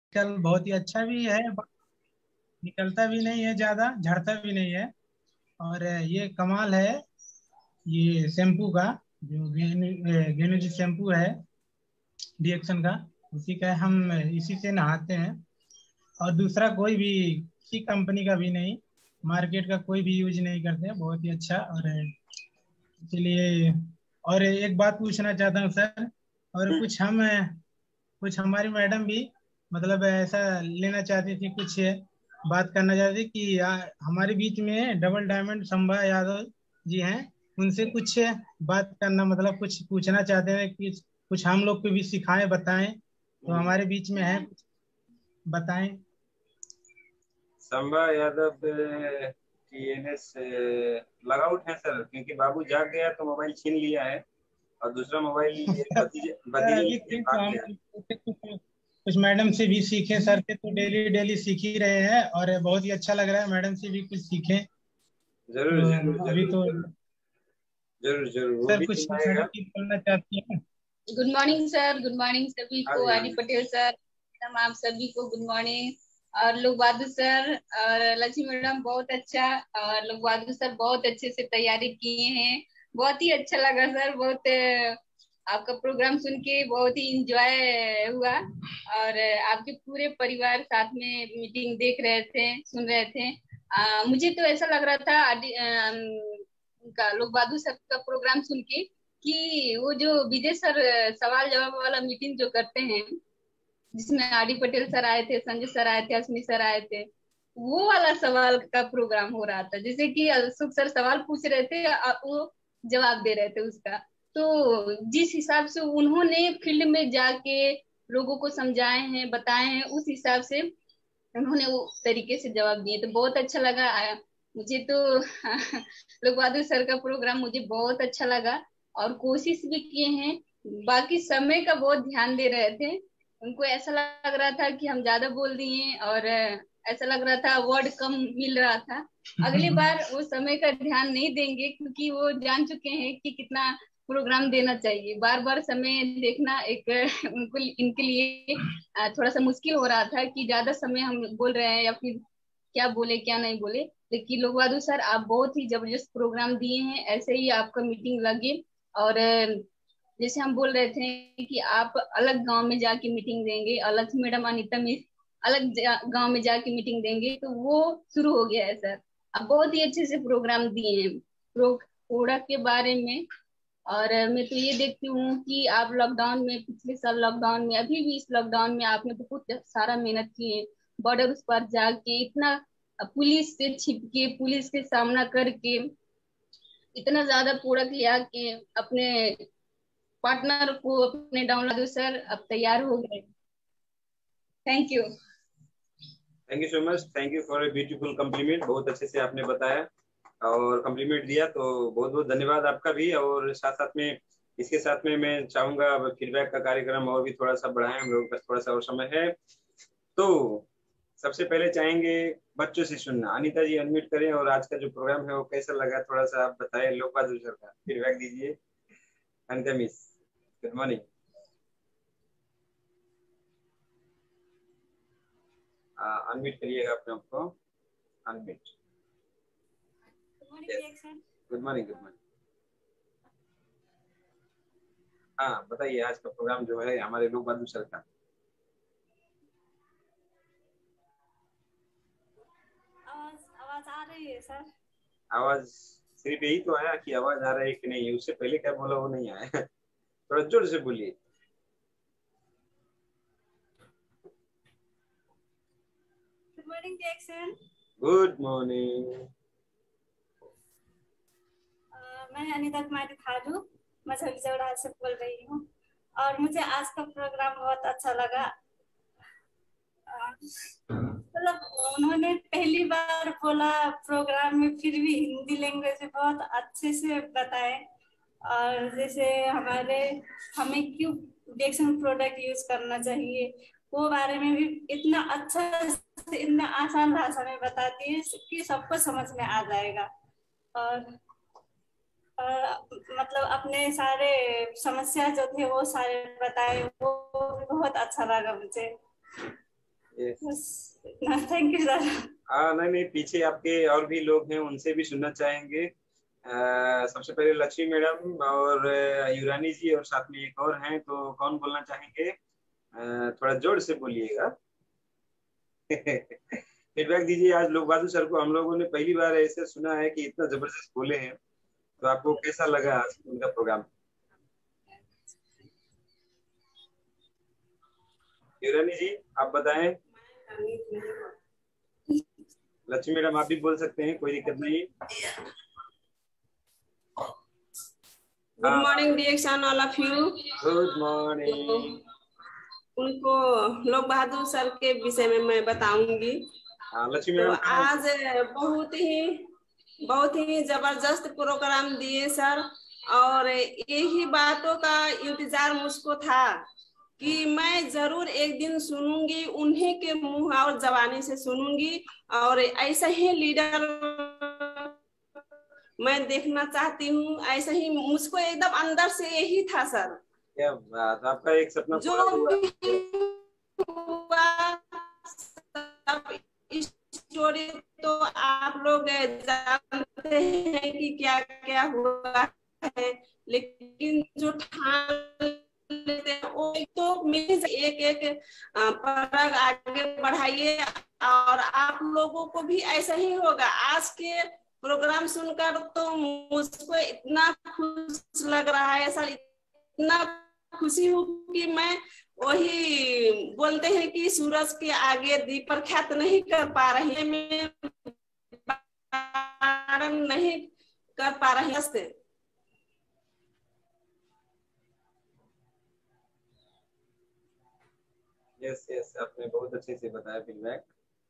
कल बहुत ही अच्छा भी है, निकलता भी नहीं है, ज्यादा झड़ता भी नहीं है। और ये कमाल है ये शैम्पू का, जो गेनू जी शैम्पू है डिएक्शन का, उसी का हम इसी से नहाते हैं। और दूसरा कोई भी किसी कंपनी का भी नहीं, मार्केट का कोई भी यूज नहीं करते हैं। बहुत ही अच्छा। और इसलिए और एक बात पूछना चाहता हूँ सर, और कुछ हमारी मैडम भी मतलब ऐसा लेना चाहती थी, कुछ बात करना चाहती थी कि हमारे बीच में डबल डायमंड संभा यादव जी हैं, उनसे कुछ बात करना, मतलब कुछ पूछना चाहते हैं कि कुछ हम लोग को भी सिखाएं, बताएं। तो हमारे बीच में है, कुछ बताएं। संभा यादव टीएनएस लॉगआउट है सर, क्योंकि बाबू जाग गया तो मोबाइल छीन लिया है, और दूसरा मोबाइल ये भतीजे सर भतीजे अभी लेके थे तो भाग हम गया। कुछ मैडम से भी सीखे, सर से तो डेली डेली सीख ही रहे हैं, और बहुत ही अच्छा लग रहा है, मैडम से भी कुछ सीखें। जरूर जरूर तो अभी जरूर तो जरूर। जरूर जरूर वो सर भी कुछ सिखाएगा। मैडम की बोलना चाहती हैं? Good morning sir, good morning सभी हाँ को। जी हाँ आदि जी। पटेल सर, मैडम आप सभी को गुड मॉर्निंग। और लोग बहादुर सर और लक्ष्मी मैडम बहुत अच्छा, और लोग बहादुर सर बहुत अच्छे से तैयारी किए हैं। बहुत ही अच्छा लगा सर, बहुत आपका प्रोग्राम सुन के बहुत ही इंजॉय हुआ। और आपके पूरे परिवार साथ में मीटिंग देख रहे थे, सुन रहे थे। मुझे तो ऐसा लग रहा था उनका लोग बहादुर सर का प्रोग्राम सुन के कि वो जो विजय सर सवाल जवाब वाला मीटिंग जो करते हैं, जिसमें आर डी पटेल सर आए थे, संजय सर आए थे, अश्विनी सर आए थे, वो वाला सवाल का प्रोग्राम हो रहा था। जैसे कि अशोक सर सवाल पूछ रहे थे, वो जवाब दे रहे थे उसका। तो जिस हिसाब से उन्होंने फील्ड में जाके लोगों को समझाए हैं, बताए हैं, उस हिसाब से उन्होंने वो तरीके से जवाब दिए, तो बहुत अच्छा लगा। मुझे तो लोक बहादुर सर का प्रोग्राम मुझे बहुत अच्छा लगा। और कोशिश भी किए हैं, बाकी समय का बहुत ध्यान दे रहे थे। उनको ऐसा लग रहा था कि हम ज्यादा बोल दिए, और ऐसा लग रहा था वर्ड कम मिल रहा था। अगली बार वो समय का ध्यान नहीं देंगे, क्योंकि वो जान चुके हैं कि कितना प्रोग्राम देना चाहिए। बार बार समय देखना एक उनको इनके लिए थोड़ा सा मुश्किल हो रहा था कि ज्यादा समय हम बोल रहे हैं या फिर क्या बोले क्या नहीं बोले। लेकिन लोग बहादुर सर आप बहुत ही जबरदस्त प्रोग्राम दिए हैं, ऐसे ही आपका मीटिंग लगे। और जैसे हम बोल रहे थे कि आप अलग गांव में जाके मीटिंग देंगे, अलग से मैडम अनिता मिस अलग गांव में जाके मीटिंग देंगे, तो वो शुरू हो गया है सर। आप बहुत ही अच्छे से प्रोग्राम दिए हैं प्रोडक्ट के बारे में। और मैं तो ये देखती हूँ कि आप लॉकडाउन में, पिछले साल लॉकडाउन में, अभी भी इस लॉकडाउन में आपने बहुत सारा मेहनत की है। बॉर्डर उस पर जाके इतना पुलिस से छिप के, पुलिस के सामना करके, इतना ज्यादा प्रोडक्ट लिया के अपने पार्टनर को अपने डाउनलोड सर अब तैयार हो गए। Thank you. Thank you so much, thank you for a beautiful compliment. बहुत अच्छे से आपने बताया और कम्प्लीमेंट दिया, तो बहुत बहुत धन्यवाद आपका भी। और साथ साथ में इसके साथ में मैं चाहूंगा फीडबैक का कार्यक्रम और भी थोड़ा सा बढ़ाएं, हम लोगों के पास थोड़ा सा और समय है। तो सबसे पहले चाहेंगे बच्चों से सुनना। अनीता जी अनम्यूट करें, और आज का जो प्रोग्राम है वो कैसा लगा थोड़ा सा आप बताएं। लोक बहादुर सर का फीडबैक दीजिए। Anita miss, good morning. Unmute करिएगा अपने आपको, unmute. Good morning, good morning. हाँ बताइए, आज का प्रोग्राम जो है हमारे लोक बहादुर सर का। आवाज आ रही है सर? आवाज सिर्फ यही तो आया कि आवाज आ रही है कि नहीं, उससे पहले क्या बोला वो नहीं आया। थोड़ा जोर से बोलिए। Good morning Jackson. Good morning. मैं अनिता कुमारी खालू मछली चौड़ा से बोल रही हूँ, और मुझे आज का प्रोग्राम बहुत अच्छा लगा। मतलब उन्होंने पहली बार बोला प्रोग्राम में, फिर भी हिंदी लैंग्वेज में बहुत अच्छे से बताए। और जैसे हमें क्यों डिएक्शन प्रोडक्ट यूज करना चाहिए, वो बारे में भी इतना अच्छा से, इतना आसान भाषा में बताती है कि सबको समझ में आ जाएगा। और मतलब अपने सारे समस्या जो थे वो सारे बताए, वो भी बहुत अच्छा लगा मुझे। Thank you sir. हाँ नहीं, पीछे आपके और भी लोग हैं, उनसे भी सुनना चाहेंगे। सबसे पहले लक्ष्मी मैडम और युरानी जी और साथ में एक और हैं, तो कौन बोलना चाहेंगे? थोड़ा जोर से बोलिएगा। फीडबैक दीजिए। आज लोक बहादुर सर को हम लोगों ने पहली बार ऐसे सुना है कि इतना जबरदस्त बोले हैं, तो आपको कैसा लगा आज उनका प्रोग्राम? युरानी जी आप बताएं। लक्ष्मी मैडम आप भी बोल सकते हैं, कोई दिक्कत नहीं। गुड मॉर्निंग डिएक्शन all of you. Good morning. उनको लोक बहादुर सर के विषय में मैं बताऊंगी। लक्ष्मी तो मैडम आज बहुत ही जबरदस्त प्रोग्राम दिए सर, और यही बातों का इंतजार मुझको था कि मैं जरूर एक दिन सुनूंगी, उन्हीं के मुंह और जबानी से सुनूंगी, और ऐसा ही लीडर मैं देखना चाहती हूँ। ऐसा ही मुझको एकदम अंदर से यही था सर। क्या बात, आपका एक सपना जो भी हुआ सब स्टोरी तो आप लोग जानते हैं कि क्या क्या हुआ है, लेकिन जो ठान लेते हैं वो तो मीन्स एक परग आगे बढ़ाइए, और आप लोगों को भी ऐसा ही होगा। आज के प्रोग्राम सुनकर तो मुझको इतना खुश लग रहा है सर, इतना खुशी हूँ कि मैं वही बोलते हैं कि सूरज के आगे दीप प्रख्यात नहीं कर पा रही, मैं नहीं कर पा रही है। यस आपने बहुत अच्छे से बताया फीडबैक।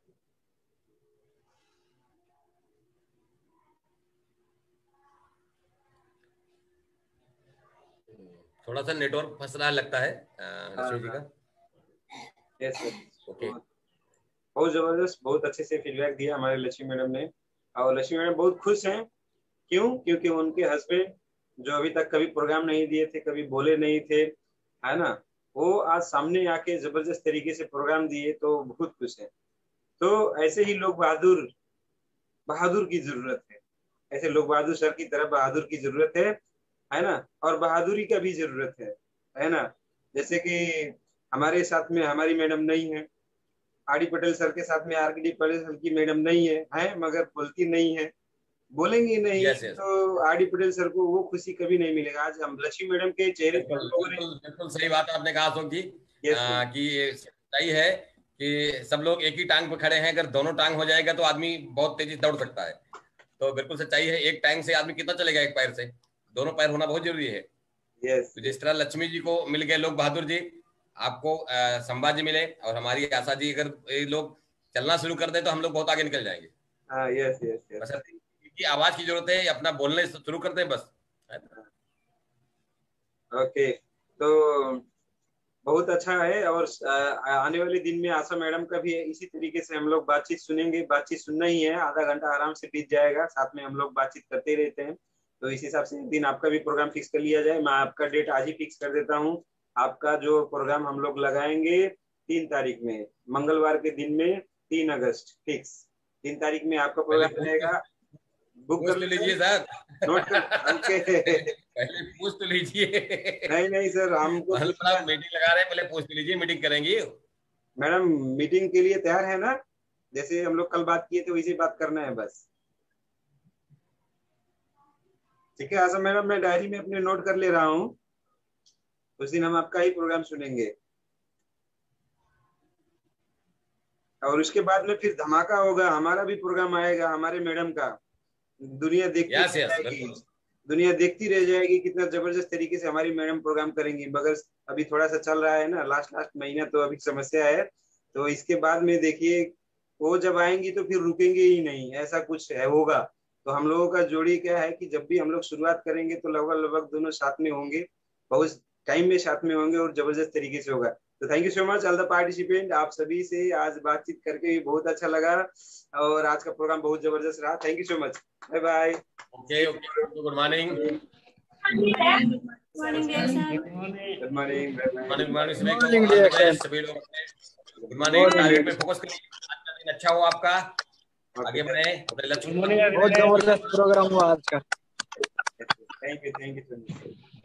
थोड़ा सा नेटवर्क फंस रहा लगता है लक्ष्मी जी का। यस ओके, बहुत जबरदस्त, बहुत अच्छे से फीडबैक दिया हमारे लक्ष्मी मैडम ने, और लक्ष्मी मैडम बहुत खुश हैं। क्यों? क्योंकि उनके हस्बैंड जो अभी तक कभी प्रोग्राम नहीं दिए थे, कभी बोले नहीं थे, है ना, वो आज सामने आके जबरदस्त तरीके से प्रोग्राम दिए, तो बहुत खुश है। तो ऐसे ही लोग बहादुर की जरूरत है। ऐसे लोग बहादुर सर की तरह बहादुर की जरूरत है ना, और बहादुरी का भी जरूरत है ना। जैसे कि हमारे साथ में हमारी मैडम नहीं है, आर डी पटेल सर के साथ में आर डी पटेल सर की मैडम नहीं है मगर बोलती नहीं है, बोलेंगे नहीं। yes. तो आर डी पटेल सर को वो खुशी कभी नहीं मिलेगा। आज हम लक्ष्मी मैडम के चेहरे पर बिल्कुल सही बात आपने कहा अशोक जी, कि सही है कि सब लोग एक ही टांग पे खड़े हैं, अगर दोनों टांग हो जाएगा तो आदमी बहुत तेजी से दौड़ सकता है। तो बिल्कुल सच्चाई है, एक टांग से आदमी कितना चलेगा, एक पैर से, दोनों पैर होना बहुत जरूरी है। तो जिस तरह लक्ष्मी जी को मिल गए लोक बहादुर जी, आपको संभाजी मिले, और हमारी आशा जी अगर ये लोग चलना शुरू कर दे तो हम लोग बहुत आगे निकल जाएंगे। यस की आवाज की जरूरत है, अपना बोलने शुरू करते हैं बस। ओके, तो बहुत अच्छा है। और आने वाले दिन में आशा मैडम का भी इसी तरीके से हम लोग बातचीत सुनेंगे। बातचीत सुनना ही है, आधा घंटा आराम से बीत जाएगा, साथ में हम लोग बातचीत करते रहते हैं। तो इस हिसाब से एक दिन आपका भी प्रोग्राम फिक्स कर लिया जाए। मैं आपका डेट आज ही फिक्स कर देता हूँ। आपका जो प्रोग्राम हम लोग लगाएंगे 3 तारीख में, मंगलवार के दिन में, 3 अगस्त फिक्स। 3 तारीख में आपका प्रोग्राम रहेगा। बुक कर लीजिए सर, नोट कर। ओके, पहले पूछ तो लीजिए। नहीं सर, हमको मीटिंग लगा रहे हैं, पहले पूछ लीजिए, मीटिंग करेंगे। मैडम मीटिंग के लिए तैयार है ना? जैसे हम लोग कल बात किए थे वैसे बात करना है बस। ठीक है आशा मैडम, मैं डायरी में अपने नोट कर ले रहा हूँ। उस दिन हम आपका ही प्रोग्राम सुनेंगे, और उसके बाद में फिर धमाका होगा। हमारा भी प्रोग्राम आएगा, हमारे मैडम का। दुनिया देखती रह जाएगी, दुनिया देखती रह जाएगी कितना जबरदस्त तरीके से हमारी मैडम प्रोग्राम करेंगी। मगर अभी थोड़ा सा चल रहा है ना, लास्ट महीना तो अभी समस्या है। तो इसके बाद में देखिए, वो जब आएंगी तो फिर रुकेंगे ही नहीं, ऐसा कुछ है होगा। तो हम लोगों का जोड़ी क्या है कि जब भी हम लोग शुरुआत करेंगे तो लगभग दोनों साथ में होंगे, बहुत टाइम में साथ में होंगे, और जबरदस्त तरीके से होगा। तो thank you so much all the participant. आप सभी से आज बातचीत करके भी बहुत अच्छा लगा, और आज का प्रोग्राम बहुत जबरदस्त रहा। Thank you so much, bye bye. Okay, good morning. Good morning, सभी लोग गुड मॉर्निंग। टारगेट पे फोकस करिए, आज का दिन अच्छा हो आपका, आगे बढ़े अपने लक्ष्य। बहुत जबरदस्त प्रोग्राम हुआ आज का। Thank you so much.